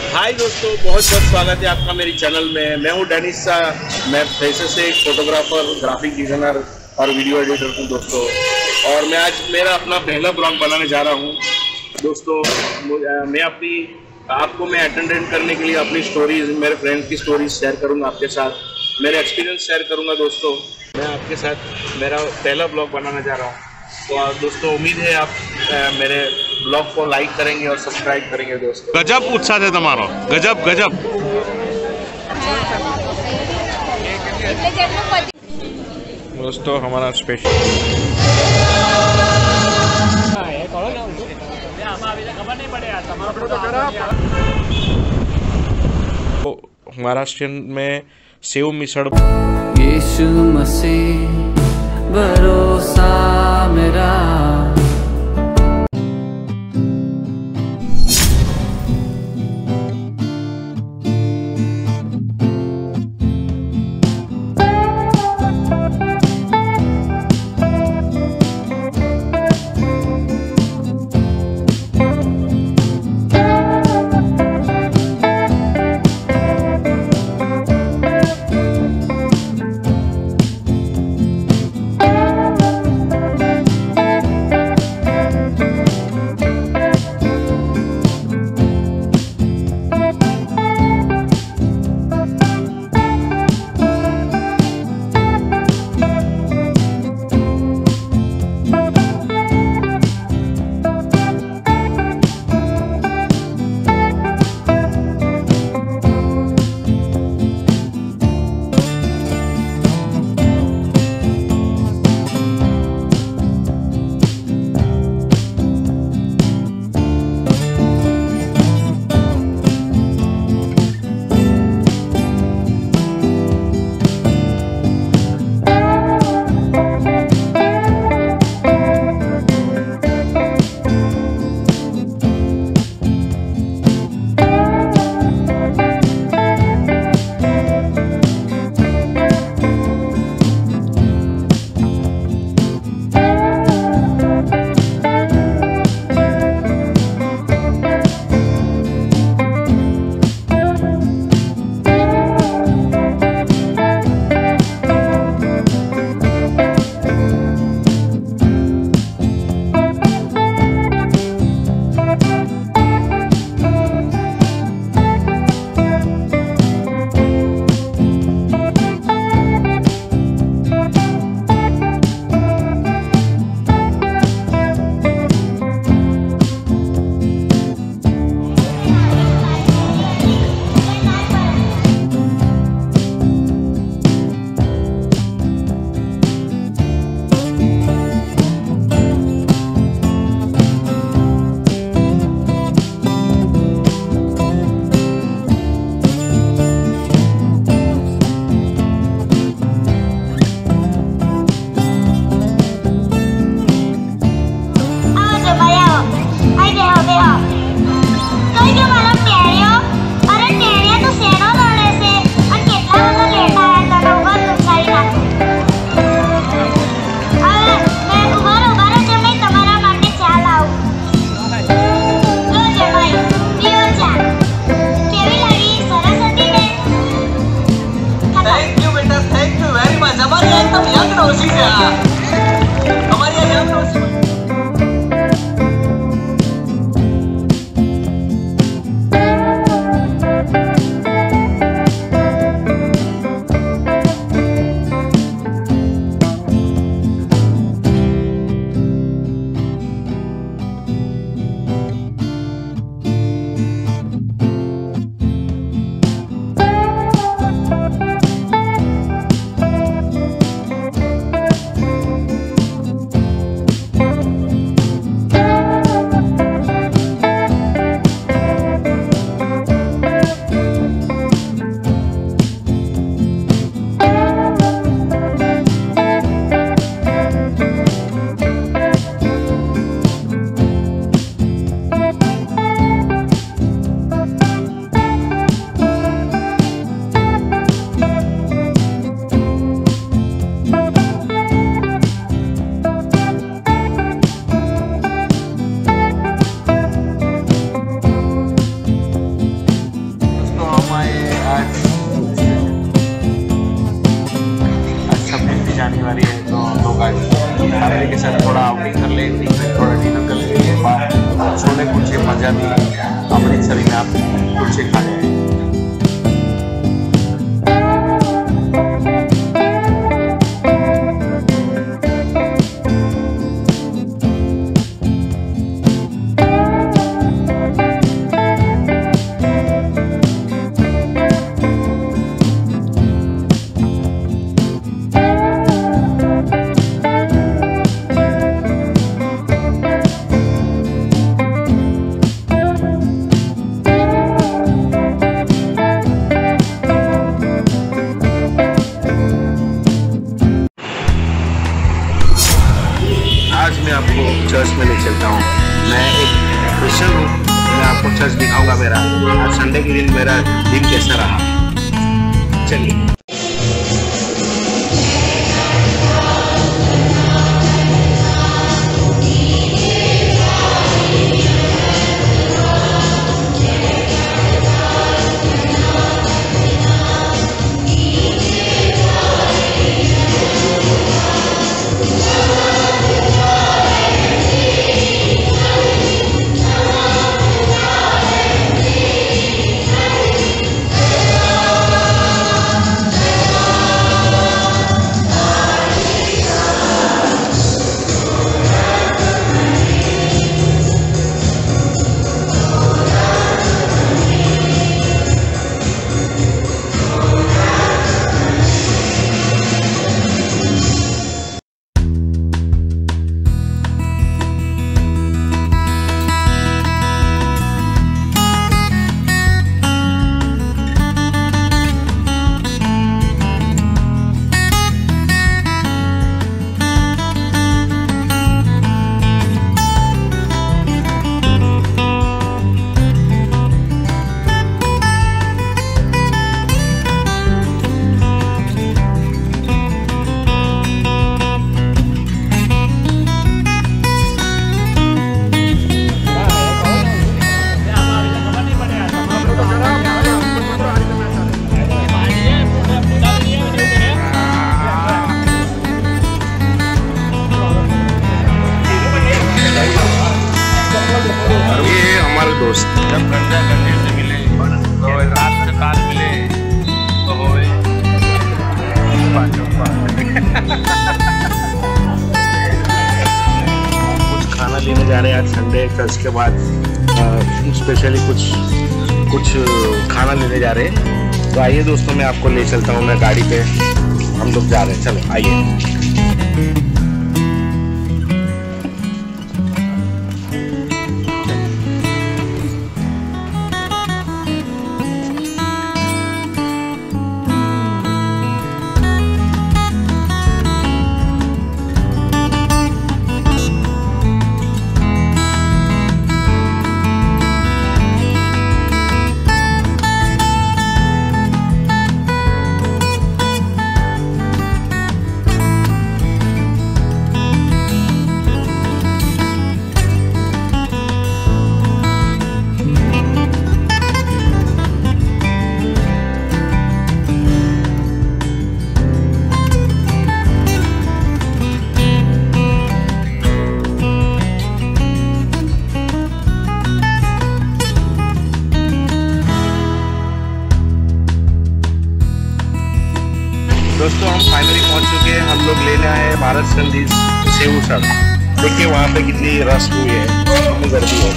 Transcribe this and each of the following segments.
हाय दोस्तों, बहुत बहुत स्वागत है आपका मेरे चैनल में। मैं हूं डेनिस शाह। मैं पैसे से एक फोटोग्राफर, ग्राफिक डिज़ाइनर और वीडियो एडिटर हूं दोस्तों। और मैं आज मेरा अपना पहला ब्लॉग बनाने जा रहा हूं दोस्तों। मैं आपको मैं एंटरटेन करने के लिए अपनी स्टोरीज, मेरे फ्रेंड की स्टोरीज शेयर करूंगा आपके साथ, मेरे एक्सपीरियंस शेयर करूंगा दोस्तों। मैं आपके साथ मेरा पहला ब्लॉग बनाने जा रहा हूँ। तो दोस्तों उम्मीद है आप मेरे ब्लॉग को लाइक करेंगे और सब्सक्राइब करेंगे दोस्तों। गजब उत्साह है तुम्हारा, गजब गजब। दोस्तों हमारा स्पेशल महाराष्ट्र में सेव मिसळ। यीशु मसीह भरोसा मेरा। अभी अमृतसरी में आप कुलचे खा रहे हैं। मैं आपको चर्च में ले चलता हूँ। मैं एक क्रिश्चियन हूँ, मैं आपको चर्च दिखाऊंगा मेरा आज संडे के दिन मेरा दिन कैसा रहा। चलिए। दोस्त जब गंजा गंजे से मिले तो रात में काल मिले तो होए कुछ खाना लेने जा रहे हैं आज संडे चर्च के बाद। स्पेशली कुछ खाना लेने जा रहे हैं। तो आइए दोस्तों, मैं आपको ले चलता हूँ। मैं गाड़ी पे हम लोग जा रहे हैं। चलो आइए। दोस्तों हम फाइनली पहुंच चुके हैं। हम लोग लेने आए हैं भारत संदेश सेव उसड़। देखिए वहाँ पे कितनी रश हुई है, कितनी गर्दी है।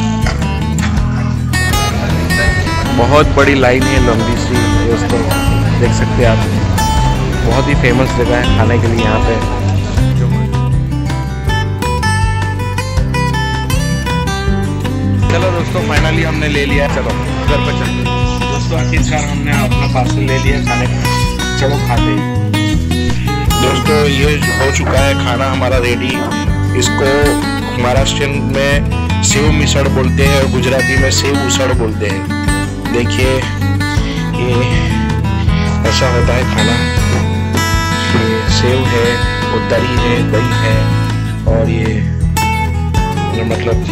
बहुत बड़ी लाइन है, लंबी सी दोस्तों, देख सकते हैं आप। बहुत ही फेमस जगह है खाने के लिए यहाँ पे। चलो दोस्तों फाइनली हमने ले लिया। चलो घर पे चलते हैं। दोस्तों आखिरकार हमने अपना पार्सल ले लिया खाने का। चलो खाते हैं। दोस्तों ये हो चुका है खाना हमारा रेडी। इसको महाराष्ट्र में सेव मिसड़ बोलते हैं और गुजराती में सेव उसड़ बोलते हैं। देखिए ये ऐसा होता है खाना। ये सेव है, दही है, दही है और ये मतलब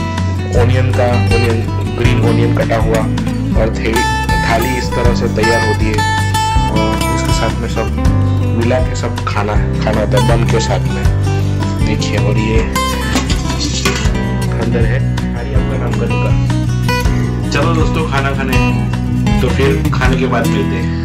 ग्रीन ऑनियन कटा हुआ और थाली इस तरह से तैयार होती है। और इसके साथ में सब मिला के सब खाना होता है बन के साथ में। देखिए और ये अंदर है हरी आपका नाम का। चलो दोस्तों खाना खाने, तो फिर खाने के बाद मिलते हैं।